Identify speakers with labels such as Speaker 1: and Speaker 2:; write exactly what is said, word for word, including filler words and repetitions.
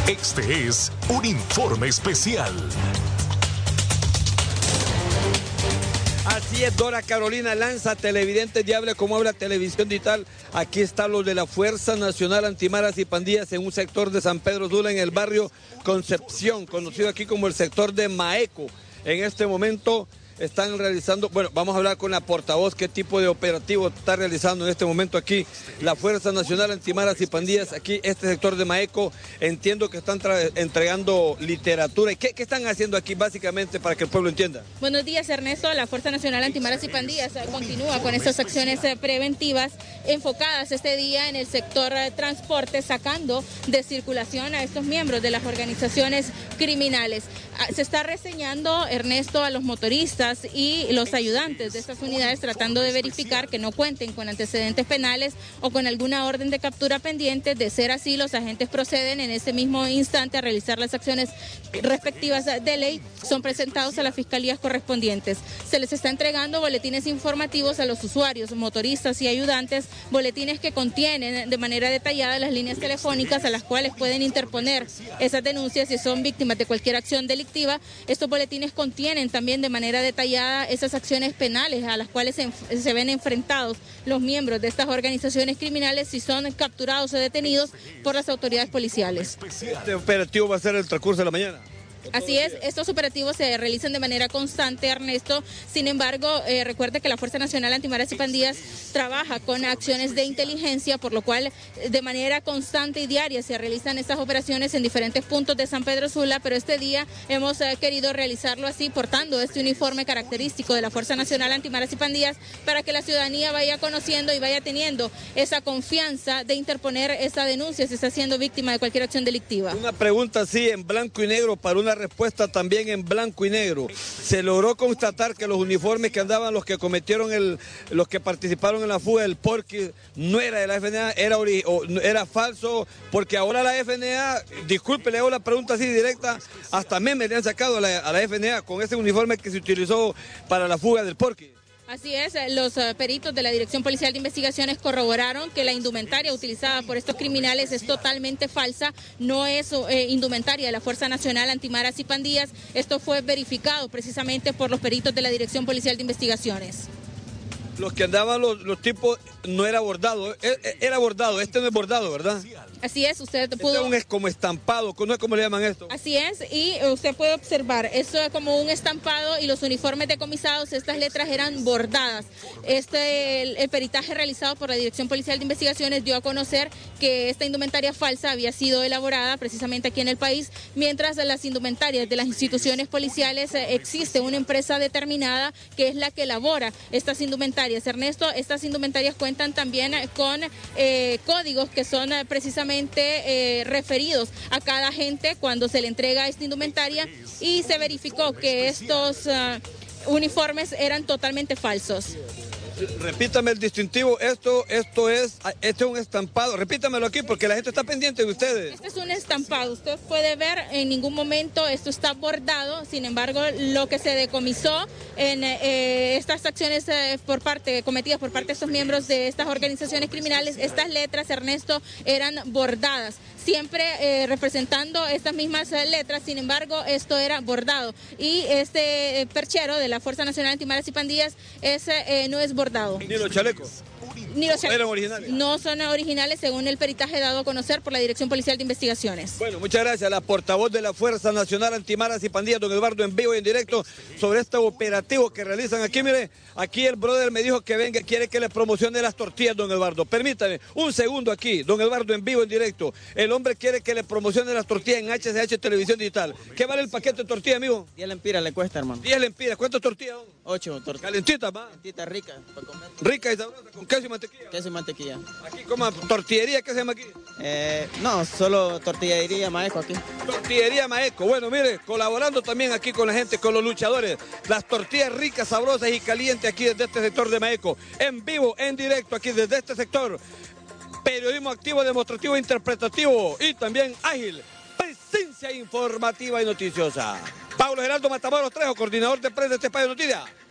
Speaker 1: Este es un informe especial.
Speaker 2: Así es, Dora Carolina Lanza, televidente diable, como habla Televisión Digital. Aquí están los de la Fuerza Nacional Antimaras y Pandillas en un sector de San Pedro Sula, en el barrio Concepción, conocido aquí como el sector de Maeco. En este momento están realizando, bueno, vamos a hablar con la portavoz, qué tipo de operativo está realizando en este momento aquí la Fuerza Nacional Antimaras y Pandillas, aquí este sector de Maeco. Entiendo que están entregando literatura. ¿Y qué, qué están haciendo aquí básicamente para que el pueblo entienda?
Speaker 3: Buenos días, Ernesto. La Fuerza Nacional Antimaras y Pandillas continúa con estas acciones preventivas enfocadas este día en el sector transporte, sacando de circulación a estos miembros de las organizaciones criminales. Se está reseñando, Ernesto, a los motoristas y los ayudantes de estas unidades, tratando de verificar que no cuenten con antecedentes penales o con alguna orden de captura pendiente. De ser así, los agentes proceden en ese mismo instante a realizar las acciones respectivas de ley. Son presentados a las fiscalías correspondientes. Se les está entregando boletines informativos a los usuarios, motoristas y ayudantes, boletines que contienen de manera detallada las líneas telefónicas a las cuales pueden interponer esas denuncias si son víctimas de cualquier acción delictiva. Estos boletines contienen también de manera detallada esas acciones penales a las cuales se, se ven enfrentados los miembros de estas organizaciones criminales si son capturados o detenidos por las autoridades policiales.
Speaker 2: ¿Este operativo va a ser el transcurso de la mañana?
Speaker 3: Así es, estos operativos se realizan de manera constante, Ernesto. Sin embargo, eh, recuerde que la Fuerza Nacional Antimaras y Pandillas trabaja con acciones de inteligencia, por lo cual de manera constante y diaria se realizan estas operaciones en diferentes puntos de San Pedro Sula, pero este día hemos eh, querido realizarlo así, portando este uniforme característico de la Fuerza Nacional Antimaras y Pandillas, para que la ciudadanía vaya conociendo y vaya teniendo esa confianza de interponer esa denuncia si está siendo víctima de cualquier acción delictiva.
Speaker 2: Una pregunta así en blanco y negro para una respuesta también en blanco y negro. Se logró constatar que los uniformes que andaban los que cometieron el, los que participaron en la fuga del Porky no era de la F N A, era, ori, o, era falso, porque ahora la F N A, disculpe, le hago la pregunta así directa, hasta memes le han sacado a la, a la F N A con ese uniforme que se utilizó para la fuga del Porky.
Speaker 3: Así es, los peritos de la Dirección Policial de Investigaciones corroboraron que la indumentaria utilizada por estos criminales es totalmente falsa, no es eh, indumentaria de la Fuerza Nacional Antimaras y Pandillas. Esto fue verificado precisamente por los peritos de la Dirección Policial de Investigaciones.
Speaker 2: Los que andaban los, los tipos no era bordado, era bordado, este no es bordado, ¿verdad?
Speaker 3: Así es, usted pudo...
Speaker 2: Este es un es como estampado, ¿no es como le llaman esto?
Speaker 3: Así es, y usted puede observar, esto es como un estampado y los uniformes decomisados, estas letras eran bordadas. Este, el, el peritaje realizado por la Dirección Policial de Investigaciones dio a conocer que esta indumentaria falsa había sido elaborada precisamente aquí en el país, mientras las indumentarias de las instituciones policiales eh, existe una empresa determinada que es la que elabora estas indumentarias. Ernesto, estas indumentarias cuentan también con eh, códigos que son eh, precisamente eh, referidos a cada agente cuando se le entrega esta indumentaria, y se verificó que estos uh, uniformes eran totalmente falsos.
Speaker 2: Repítame el distintivo, esto, esto es, este es un estampado, repítamelo aquí porque la gente está pendiente de ustedes.
Speaker 3: Este es un estampado, usted puede ver, en ningún momento esto está bordado, sin embargo lo que se decomisó en eh, estas acciones eh, por parte, cometidas por parte de estos miembros de estas organizaciones criminales, estas letras, Ernesto, eran bordadas, siempre eh, representando estas mismas eh, letras, sin embargo esto era bordado, y este eh, perchero de la Fuerza Nacional Antimaras y Pandillas ese, eh, no es bordado.
Speaker 2: ¿Ni los chalecos?
Speaker 3: Ni los chalecos.
Speaker 2: ¿Eran originales?
Speaker 3: No son originales según el peritaje dado a conocer por la Dirección Policial de Investigaciones.
Speaker 2: Bueno, muchas gracias. La portavoz de la Fuerza Nacional Antimaras y Pandillas, don Eduardo, en vivo y en directo sobre este operativo que realizan aquí. Mire, aquí el brother me dijo que venga, quiere que le promocione las tortillas, don Eduardo. Permítame, un segundo aquí, don Eduardo, en vivo y en directo. El hombre quiere que le promocione las tortillas en H C H Televisión Digital. ¿Qué vale el paquete de tortillas, amigo?
Speaker 4: diez lempiras le cuesta, hermano.
Speaker 2: diez lempiras. ¿Cuántas tortillas, don?
Speaker 4: ocho tortillas.
Speaker 2: ¿Calentitas, va?
Speaker 4: Calentitas, ricas, para comer.
Speaker 2: Rica y sabrosa, con queso y mantequilla.
Speaker 4: Queso y mantequilla.
Speaker 2: Aquí como tortillería, ¿qué se llama aquí?
Speaker 4: Eh, no, solo tortillería Maeco aquí.
Speaker 2: Tortillería Maeco. Bueno, mire, colaborando también aquí con la gente, con los luchadores. Las tortillas ricas, sabrosas y calientes aquí desde este sector de Maeco. En vivo, en directo, aquí desde este sector. Periodismo activo, demostrativo, interpretativo y también ágil. Presencia informativa y noticiosa. Pablo Geraldo Matamoros Trejo, coordinador de prensa de este espacio de noticias.